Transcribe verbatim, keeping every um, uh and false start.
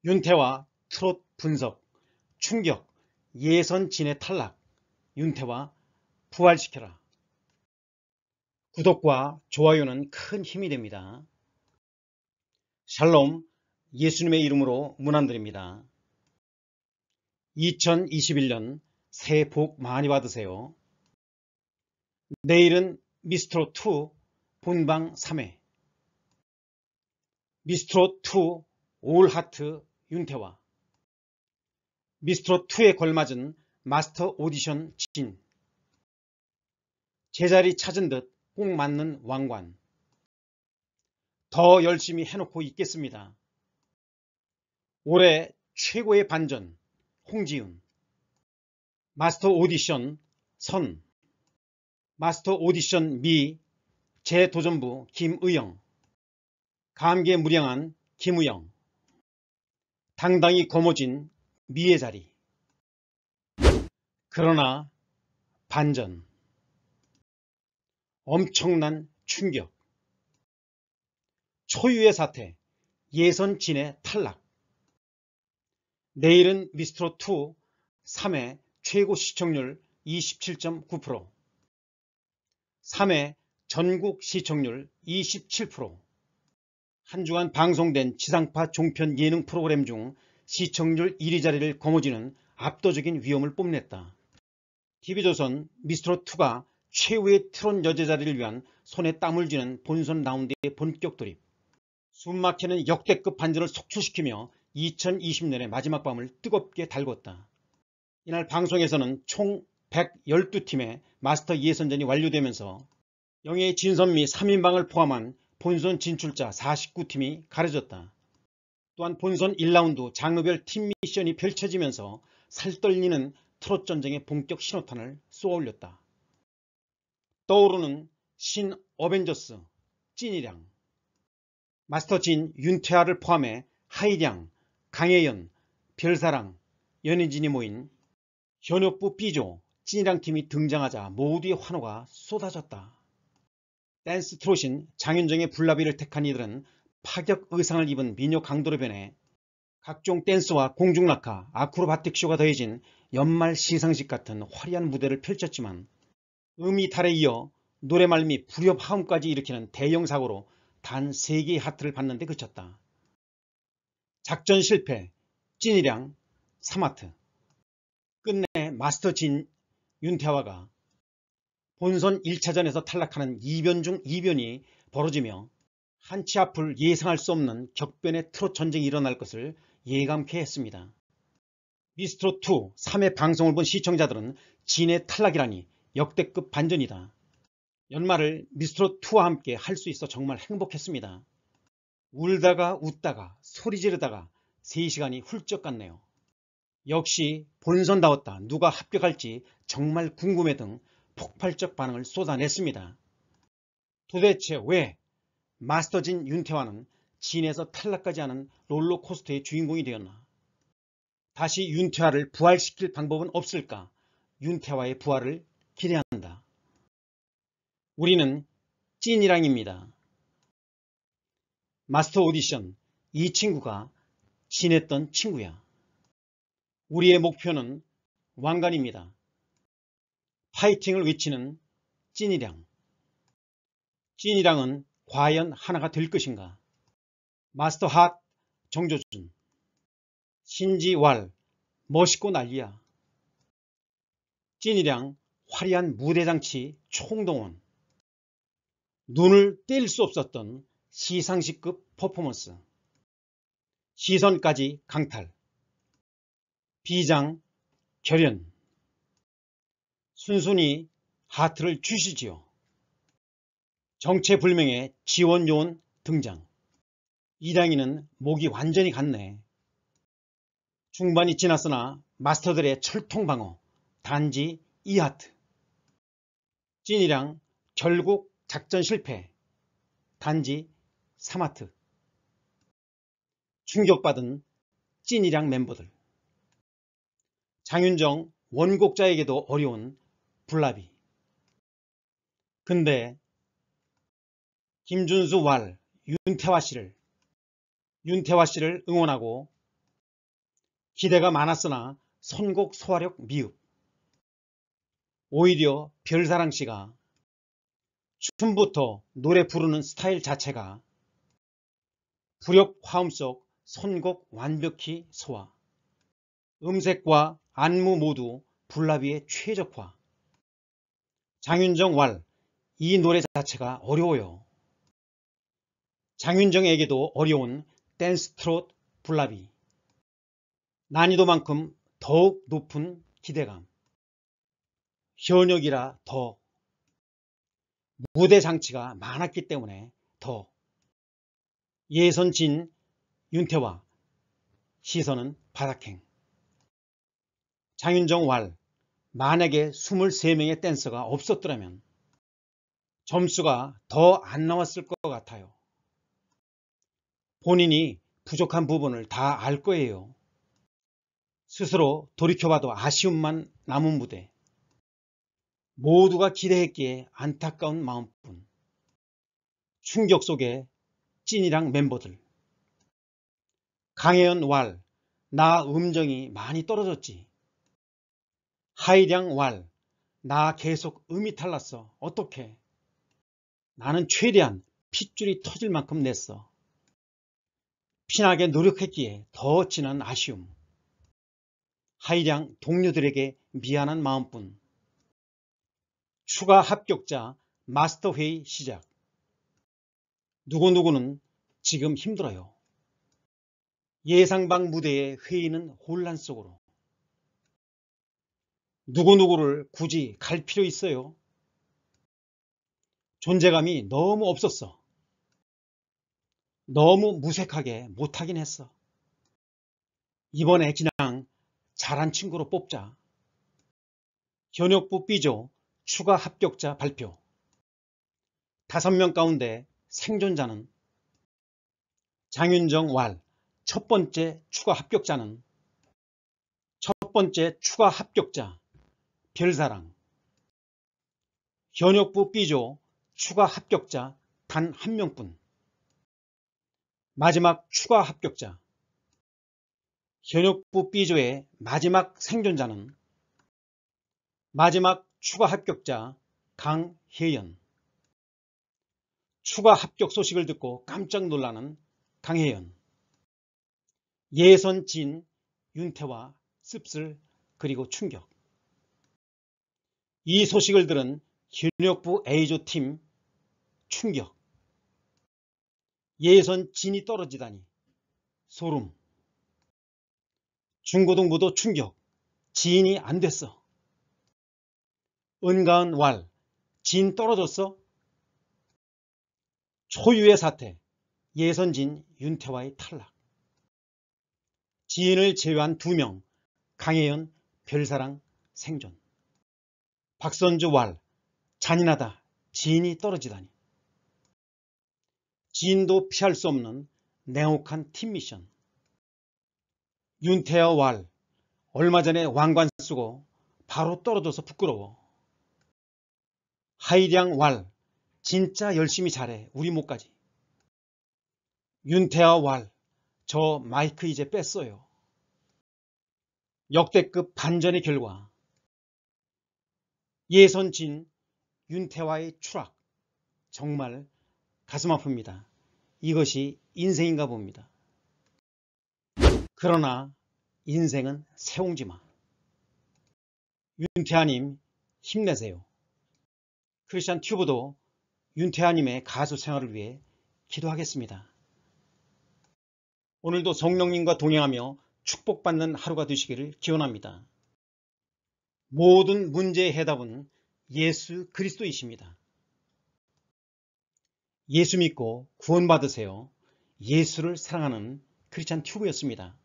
윤태화 트롯 분석, 충격, 예선 진의 탈락, 윤태화 부활시켜라. 구독과 좋아요는 큰 힘이 됩니다. 샬롬, 예수님의 이름으로 문안드립니다. 이천이십일 년 새해 복 많이 받으세요. 내일은 미스트롯이 본방 삼 회, 미스트롯이 올하트 윤태화, 미스트롯이에 걸맞은 마스터 오디션 진, 제자리 찾은 듯 꼭 맞는 왕관, 더 열심히 해놓고 있겠습니다. 올해 최고의 반전 홍지윤, 마스터 오디션 선, 마스터 오디션 미 재도전부 김의영, 감개무량한 김우영, 당당히 거머쥔 미의 자리. 그러나 반전, 엄청난 충격, 초유의 사태, 예선 진의 탈락. 내일은 미스트롯이 삼 회 최고 시청률 이십칠 점 구 퍼센트, 삼 회 전국 시청률 이십칠 퍼센트, 한 주간 방송된 지상파 종편 예능 프로그램 중 시청률 일 위 자리를 거머쥐는 압도적인 위험을 뽐냈다. 티비조선 미스트롯이가 최후의 트롯 여제 자리를 위한 손에 땀을 쥐는 본선 라운드의 본격 돌입. 숨막히는 역대급 반전을 속출시키며 이천이십 년의 마지막 밤을 뜨겁게 달궜다. 이날 방송에서는 총 백십이 팀의 마스터 예선전이 완료되면서 영예 진선미 삼 인방을 포함한 본선 진출자 사십구 팀이 가려졌다. 또한 본선 일 라운드 장르별 팀 미션이 펼쳐지면서 살떨리는 트롯 전쟁의 본격 신호탄을 쏘아올렸다. 떠오르는 신 어벤져스 찐이량, 마스터 진 윤태화를 포함해 하이량, 강혜연, 별사랑, 연예진이 모인 현역부 B조 찐이량 팀이 등장하자 모두의 환호가 쏟아졌다. 댄스 트롯인 장윤정의 불나비를 택한 이들은 파격 의상을 입은 미녀 강도로 변해 각종 댄스와 공중낙하, 아크로바틱쇼가 더해진 연말 시상식 같은 화려한 무대를 펼쳤지만 음이탈에 이어 노래말 및 불협 화음까지 일으키는 대형 사고로 단 세 개의 하트를 받는 데 그쳤다. 작전 실패, 찐이량 삼 하트. 끝내 마스터 진 윤태화가 본선 일 차전에서 탈락하는 이변 중 이변이 벌어지며 한치 앞을 예상할 수 없는 격변의 트롯 전쟁이 일어날 것을 예감케 했습니다. 미스트롯이 삼 회 방송을 본 시청자들은 진의 탈락이라니 역대급 반전이다. 연말을 미스트롯이와 함께 할 수 있어 정말 행복했습니다. 울다가 웃다가 소리 지르다가 세 시간이 훌쩍 갔네요. 역시 본선다웠다, 누가 합격할지 정말 궁금해 등 폭발적 반응을 쏟아냈습니다. 도대체 왜 마스터진 윤태화는 진에서 탈락까지 하는 롤러코스터의 주인공이 되었나? 다시 윤태화를 부활시킬 방법은 없을까? 윤태화의 부활을 기대한다. 우리는 찐이랑입니다. 마스터 오디션, 이 친구가 지냈던 친구야. 우리의 목표는 왕관입니다. 파이팅을 외치는 찐이랑. 찐이랑은 과연 하나가 될 것인가? 마스터 핫 정조준, 신지왈 멋있고 난리야. 찐이랑 화려한 무대장치 총동원, 눈을 뗄 수 없었던 시상식급 퍼포먼스, 시선까지 강탈, 비장 결연, 순순히 하트를 주시지요. 정체불명의 지원요원 등장. 이량이는 목이 완전히 갔네. 중반이 지났으나 마스터들의 철통방어, 단지 이 하트. 찐이랑 결국 작전 실패, 단지 삼 하트. 충격받은 찐이랑 멤버들. 장윤정 원곡자에게도 어려운 불나비. 근데 김준수 왈 윤태화 씨를 윤태화 씨를 응원하고 기대가 많았으나 선곡 소화력 미흡. 오히려 별사랑씨가 춤부터 노래 부르는 스타일 자체가 부력 화음 속 선곡 완벽히 소화. 음색과 안무 모두 불나비의 최적화. 장윤정 왈, 이 노래 자체가 어려워요. 장윤정에게도 어려운 댄스 트롯 불나비. 난이도만큼 더욱 높은 기대감. 현역이라 더. 무대 장치가 많았기 때문에 더. 예선 진 윤태와 시선은 바닥행. 장윤정 왈, 만약에 이십삼 명의 댄서가 없었더라면 점수가 더 안 나왔을 것 같아요. 본인이 부족한 부분을 다 알 거예요. 스스로 돌이켜봐도 아쉬움만 남은 무대. 모두가 기대했기에 안타까운 마음뿐. 충격 속에 찐이랑 멤버들. 강혜연 왈, 나 음정이 많이 떨어졌지. 하이량 왈, 나 계속 음이 탈났어. 어떡해. 나는 최대한 핏줄이 터질 만큼 냈어. 피나게 노력했기에 더 진한 아쉬움. 하이량 동료들에게 미안한 마음뿐. 추가 합격자 마스터 회의 시작. 누구누구는 지금 힘들어요. 예상방 무대의 회의는 혼란 속으로. 누구누구를 굳이 갈 필요 있어요? 존재감이 너무 없었어. 너무 무색하게 못하긴 했어. 이번에 그냥 잘한 친구로 뽑자. 현역부 B조 추가 합격자 발표. 다섯 명 가운데 생존자는 장윤정 왈, 첫 번째 추가 합격자는 첫 번째 추가 합격자 별사랑. 현역부 B조 추가 합격자 단 한 명뿐. 마지막 추가 합격자. 현역부 B조의 마지막 생존자는 마지막 추가 합격자 강혜연. 추가 합격 소식을 듣고 깜짝 놀라는 강혜연. 예선 진 윤태와 씁쓸 그리고 충격. 이 소식을 들은 현역부 A조 팀 충격. 예선 진이 떨어지다니 소름. 중고등부도 충격. 진이 안 됐어. 은가은 왈, 진 떨어졌어? 초유의 사태. 예선진 윤태와의 탈락. 진을 제외한 두 명. 강혜연, 별사랑, 생존. 박선주 왈, 잔인하다. 진이 떨어지다니. 진도 피할 수 없는 냉혹한 팀 미션. 윤태와 왈, 얼마 전에 왕관 쓰고 바로 떨어져서 부끄러워. 하이량 왈, 진짜 열심히 잘해. 우리 못가지. 윤태와 왈, 저 마이크 이제 뺐어요. 역대급 반전의 결과. 예선 진 윤태와의 추락. 정말 가슴 아픕니다. 이것이 인생인가 봅니다. 그러나 인생은 새옹지마. 윤태아님 힘내세요. 크리스찬 튜브도 윤태아님의 가수 생활을 위해 기도하겠습니다. 오늘도 성령님과 동행하며 축복받는 하루가 되시기를 기원합니다. 모든 문제의 해답은 예수 그리스도이십니다. 예수 믿고 구원받으세요. 예수를 사랑하는 크리스찬 튜브였습니다.